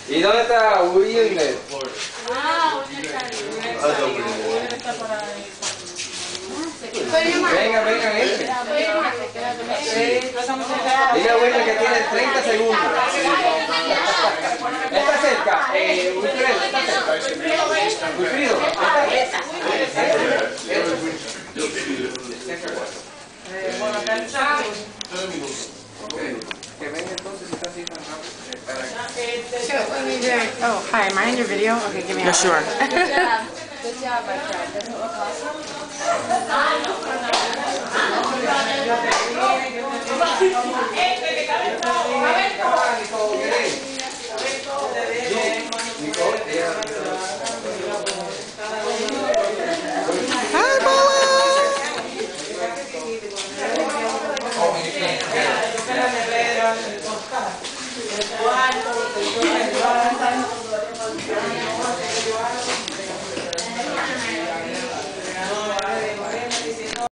¿Y dónde está William? Ah, William está por ahí. Venga, venga, este. Dile a William que tiene 30 segundos. ¿Está cerca? Wilfredo, ¿está cerca? Wilfredo, Bueno, acá que venga entonces, está así tan rápido. So when you do, oh, hi, am I in your video? Okay, give me No, a sure. Good job, my friend. Doesn't it look awesome? Hi, Paula. Cuarto,